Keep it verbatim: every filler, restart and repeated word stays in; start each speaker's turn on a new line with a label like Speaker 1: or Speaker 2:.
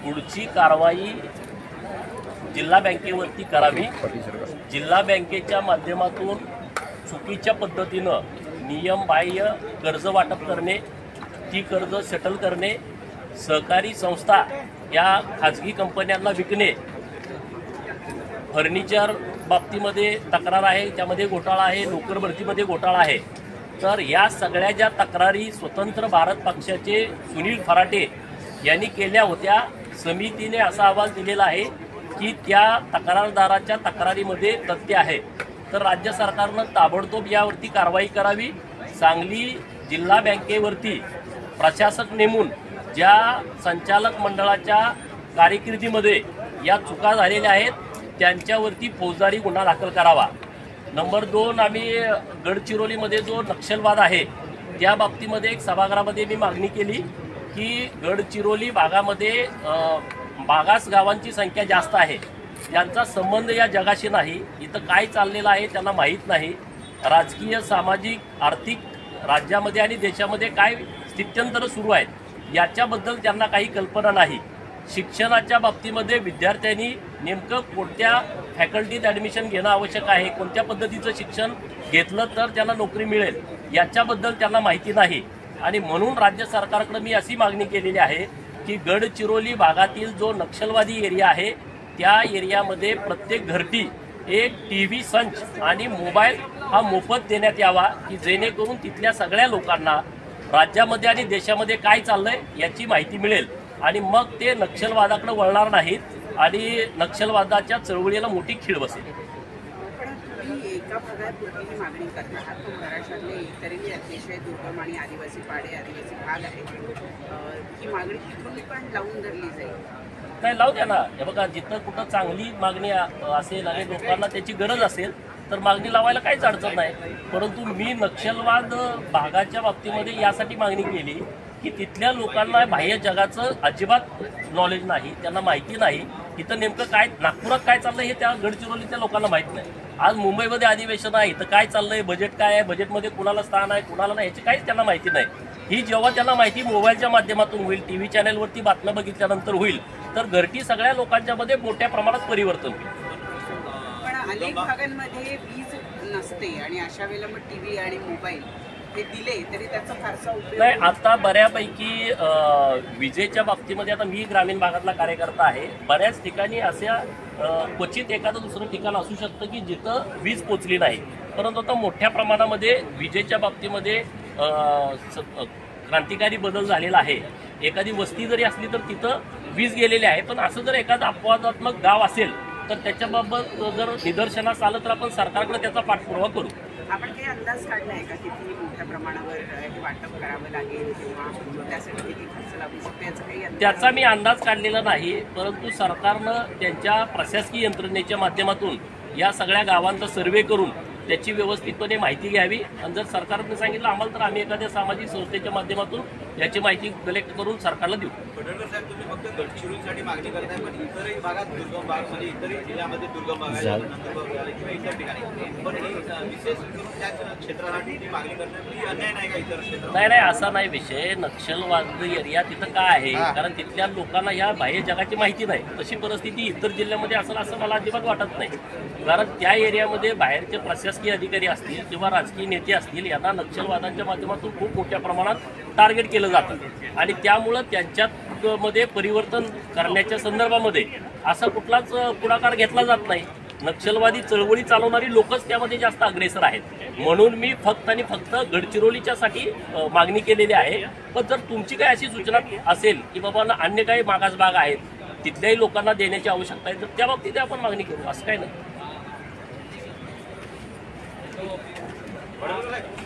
Speaker 1: पुढची कारवाई जिल्हा बँकेवरती करावी। जिल्हा बँकेच्या माध्यमातून चुकीच्या पद्धतीनं नियमबाह्य कर्ज वाटप करणे, ती कर्ज सेटल करणे, सहकारी संस्था या खाजगी कंपन्यांना विकणे, फर्निचर बाबतीमध्ये तक्रार आहे, त्यामध्ये घोटाळा आहे, नोकर भरतीमध्ये घोटाळा आहे। तर या सगळ्या ज्या तक्रारी स्वतंत्र भारत पक्षाचे सुनील फराटे यांनी केल्या होत्या, समितीने असा अहवाल दिलेला आहे की त्या तक्रारदाराच्या तक्रारीमध्ये तथ्य आहे। तर राज्य सरकारनं ताबडतोब यावरती कारवाई करावी। सांगली जिल्हा बँकेवरती प्रशासक नेमून ज्या संचालक मंडळाच्या कारकिर्दीमध्ये या चुका झालेल्या आहेत त्यांच्यावरती फौजदारी गुन्हा दाखल करावा। नंबर दोन, आम्ही गडचिरोलीमध्ये जो नक्षलवाद आहे त्या बाबतीमध्ये एक सभागृहामध्ये मी मागणी केली की गडचिरोली भागामध्ये मागास गावांची संख्या जास्त आहे, यांचा संबंध या जगाशी नाही, इथं काय चाललेलं आहे त्यांना माहीत नाही। राजकीय, सामाजिक, आर्थिक राज्यामध्ये आणि देशामध्ये काय स्थित्यंतर सुरू आहेत याच्याबद्दल त्यांना काही कल्पना नाही। शिक्षणाच्या बाबतीमध्ये विद्यार्थ्यांनी नेमकं कोणत्या फॅकल्टीत ॲडमिशन घेणं आवश्यक आहे, कोणत्या पद्धतीचं शिक्षण घेतलं तर त्यांना नोकरी मिळेल याच्याबद्दल त्यांना माहिती नाही। आणि म्हणून राज्य सरकारकडे मी अशी मागणी केलेली आहे की गडचिरोली भागातील जो नक्षलवादी एरिया आहे त्या एरियामध्ये प्रत्येक घरटी एक टी व्ही संच आणि मोबाईल हा मोफत देण्यात यावा की जेणेकरून तिथल्या सगळ्या लोकांना राज्यामध्ये आणि देशामध्ये काय चाललंय याची माहिती मिळेल आणि मग ते नक्षलवादाकडे वळणार नाहीत आणि नक्षलवादाच्या चळवळीला मोठी खीळ बसेल।
Speaker 2: एका भागात ही मागणी करतात, तो महाराष्ट्रातले इतरही अतिशय दुर्गम आणि आदिवासी पाडे आदिवासी भाग आहे, ही मागणी तिथून पण लावून धरली जाईल?
Speaker 1: नाही, लावू द्या ना। हे बघा, जिथं कुठं चांगली मागणी असेल आणि लोकांना त्याची गरज असेल तर मागणी लावायला काहीच अडचण नाही। परंतु मी नक्षलवाद भागाच्या बाबतीमध्ये यासाठी मागणी केली की तिथल्या लोकांना बाह्य जगाचं अजिबात नॉलेज नाही, त्यांना माहिती नाही इथं नेमकं काय नागपुरात काय चाललंय हे त्या गडचिरोलीच्या लोकांना माहीत नाही। आज मुंबईमध्ये अधिवेशन आहे, इथं काय चाललंय, बजेट काय आहे, बजेटमध्ये कुणाला स्थान आहे कुणाला नाही याची काहीच त्यांना माहिती नाही। ही जेव्हा त्यांना माहिती मोबाईलच्या माध्यमातून होईल, टी व्ही चॅनलवरती बातम्या बघितल्यानंतर होईल तर घरटी सगळ्या लोकांच्या मध्ये मोठ्या प्रमाणात परिवर्तन होईल।
Speaker 2: पण अनेक भागांमध्ये वीज नसते आणि अशा वेळेला मग टी व्ही आणि मोबाईल हे दिले तरी त्याचा फारसा उपयोग
Speaker 1: नाही। आता बऱ्यापैकी विजेच्या बाबतीमध्ये आता मी ग्रामीण भागातला कार्यकर्ता आहे, बऱ्याच ठिकाणी अशा क्वचित एखादं दुसरं ठिकाण असू शकतं की जिथं वीज पोचली नाही, परंतु आता मोठ्या प्रमाणामध्ये विजेच्या बाबतीमध्ये क्रांतिकारी बदल झालेला आहे। एखादी वस्ती जरी असली तर तिथं वीज गेलेली आहे, पण असं जर एखादं अपवादात्मक गाव असेल तर त्याच्याबाबत जर निदर्शनास आलं तर आपण सरकारकडे त्याचा पाठपुरावा करू।
Speaker 2: आपण काही अंदाज काढला आहे का किती मोठ्या प्रमाणावर हे वाटप करावं लागेल किंवा त्यासाठी किती खर्च लागू शकतो याचा काही अंदाज?
Speaker 1: त्याचा मी अंदाज काढलेला नाही, परंतु सरकारनं त्यांच्या प्रशासकीय यंत्रणेच्या माध्यमातून या सगळ्या गावांचा सर्वे करून त्याची व्यवस्थितपणे माहिती घ्यावी आणि जर सरकारने सांगितलं आम्हाला तर आम्ही एखाद्या सामाजिक संस्थेच्या माध्यमातून याची माहिती कलेक्ट करून सरकारला देऊ।
Speaker 3: फडणवीस साहेब, तुम्ही फक्त गडचिरोलीसाठी मागणी करताय, पण इतरही भागात दुर्गम भाग म्हणजे इतरही जिल्ह्यामध्ये दुर्गम भाग आहे, नंदुरबार झाले किंवा इतर ठिकाणी, पण ही विशेष करून त्याच क्षेत्रासाठी ती मागणी करण्यात ही अन्याय नाही का इतर क्षेत्रात?
Speaker 1: नाही नाही, असा नाही विषय। नक्षलवाद एरिया तिथं काय आहे, कारण तिथल्या लोकांना या बाह्य जगाची माहिती नाही। तशी परिस्थिती इतर जिल्ह्यामध्ये असेल असं मला अजिबात वाटत नाही, कारण त्या एरियामध्ये बाहेरचे प्रशासकीय अधिकारी असतील किंवा राजकीय नेते असतील यांना नक्षलवादाच्या माध्यमातून खूप मोठ्या प्रमाणात टार्गेट केलं जातं आणि त्यामुळं त्यांच्यात मध्ये परिवर्तन करण्याच्या संदर्भामध्ये असा कुठलाच पुढाकार घेतला जात नाही। नक्षलवादी चळवळी चालवणारी लोकच त्यामध्ये जास्त अग्रेसर आहेत, म्हणून मी फक्त आणि फक्त गडचिरोलीच्यासाठी मागणी केलेली आहे। पण जर तुमची काही अशी सूचना असेल की बाबा अन्य काही मागास भाग आहेत तिथल्याही लोकांना देण्याची आवश्यकता आहे तर त्या बाबतीत आपण मागणी करू, असं काही नाही।